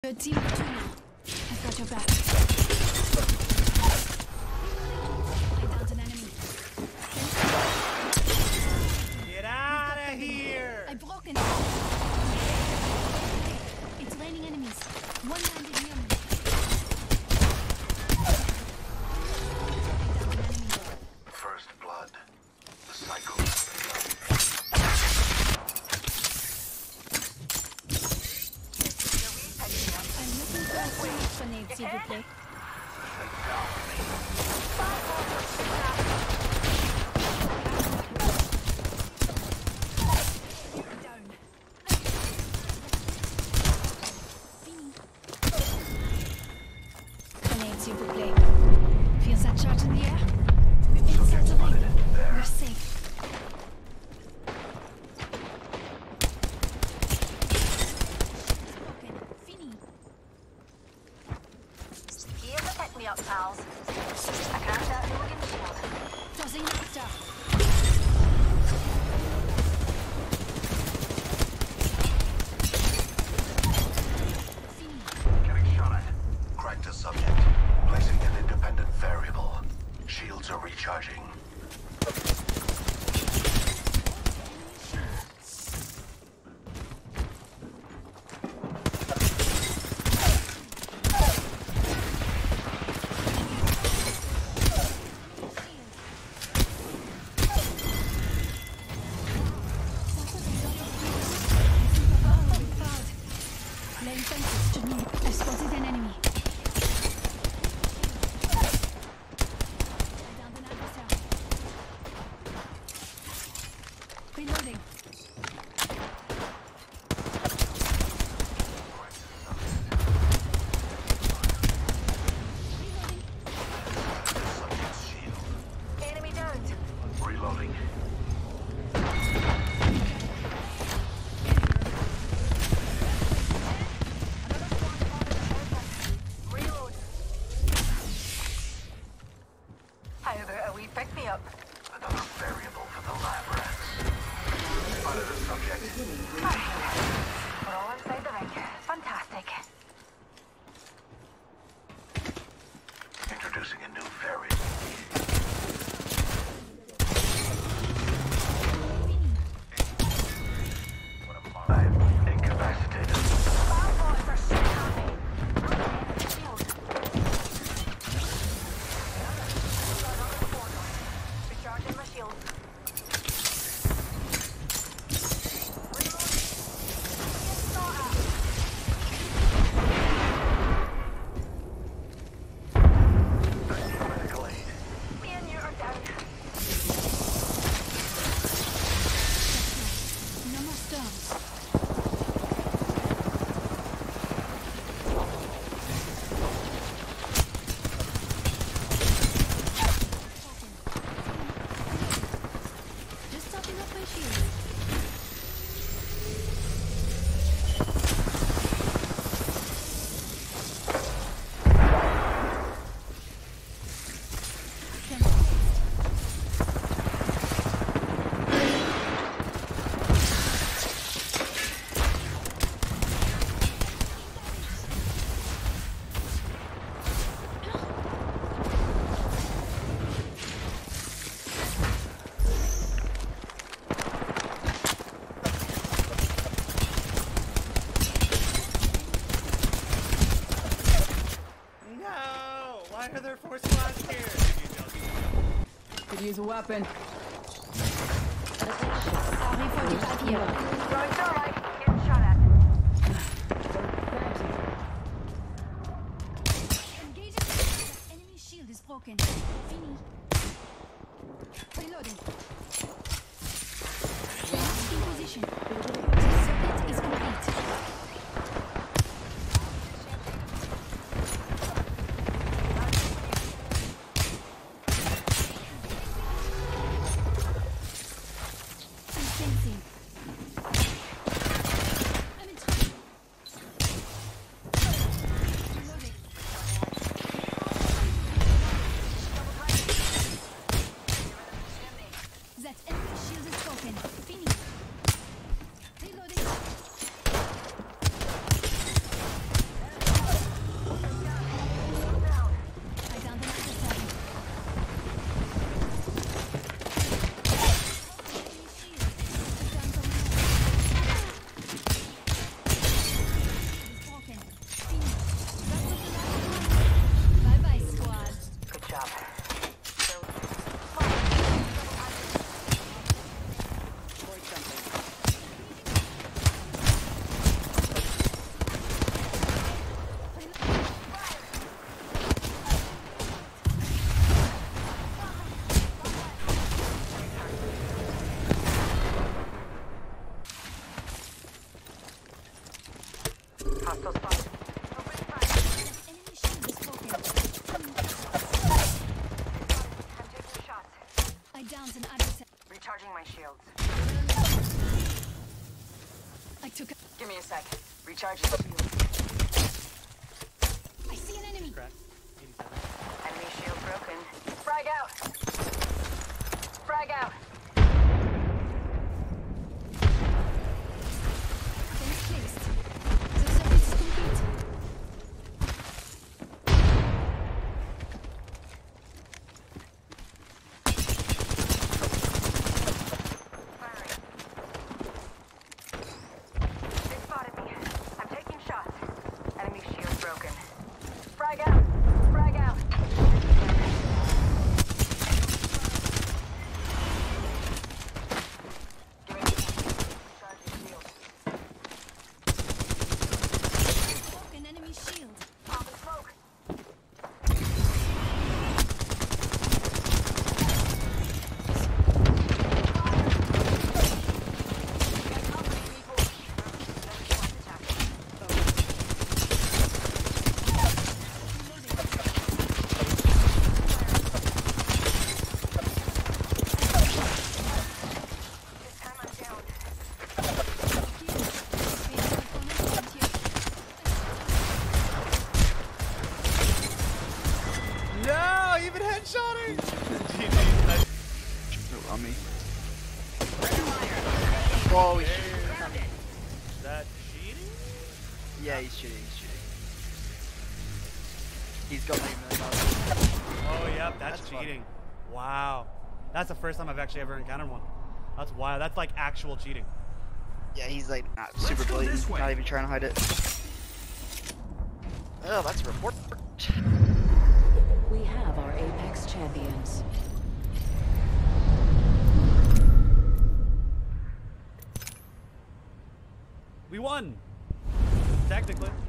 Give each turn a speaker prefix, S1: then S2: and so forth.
S1: a team of two now. I've got your back. I downed an enemy.
S2: Get out of here!
S1: I've broken. It's raining enemies. One landed near me.
S3: First blood. The cycle.
S1: I'm looking for a grenade, s'il vous plaît. Grenade, s'il vous plaît. Feel that charge in the air? We've been settling. We're safe. Fini.
S4: Here's a pick-me-up, pals. I can't that Hooligan shield.
S1: Tossing after.
S3: Getting shot at. Cracked a subject. Placing an independent variable. Shields are recharging.
S1: Laying fences to me. I've spotted an enemy. I downed an adversary. Reloading.
S3: Subject's shield.
S4: Enemy downed.
S3: Reloading.
S4: Reload. How about a wee pick-me-up?
S3: Another variable for the lab rats. Spotted a subject.
S4: We're all inside the ring. Fantastic.
S3: Introducing a new variable. I'm incapacitated.
S4: Fireballs are shooting at me. Shield. Recharging my shield. Reload. Get shot at.
S3: Medical aid.
S4: Me and you are down.
S1: No more stones. Just topping up my shield.
S2: No! Why are there 4 squads here?
S5: Could use a weapon.
S1: RV-45 here.
S4: Right, all right. Getting shot at.
S1: Engaging. Enemy shield is broken. Fini. Reloading. In position. Circuit is complete. Sensing. I'm in trouble. Reloading. That
S5: Give me a sec. Recharging the shield.
S1: I see an enemy.
S2: Crack. 87.
S5: Enemy shield broken. Frag out. Frag out.
S1: Fence placed. The circuit is complete.
S4: Firing. They spotted me. I'm taking shots.
S5: Enemy shield broken. Frag out. Frag out. Give me recharging shield.
S1: Broken enemy shield.
S4: Pop and smoke. This time I'm down.
S2: No, even headshotting. GG.
S6: Oh, on me. Oh, he's shooting.
S2: Is that cheating?
S6: Yeah, he's shooting. He's got like $1 million.
S2: Oh, yep, that's
S6: That's fun.
S2: cheating. Wow. That's the first time I've actually ever encountered one. That's wild. That's like actual cheating.
S6: Yeah, he's like not super blatant, not even trying to hide it. Oh, that's a report.
S7: We have our Apex champions.
S2: We won. Technically.